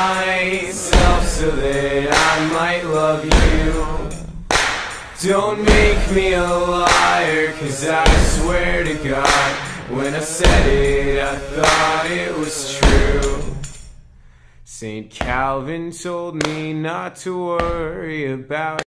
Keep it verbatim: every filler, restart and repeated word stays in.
myself so that I might love you. Don't make me a liar, 'cause I swear to God, when I said it, I thought it was true. Saint Calvin told me not to worry about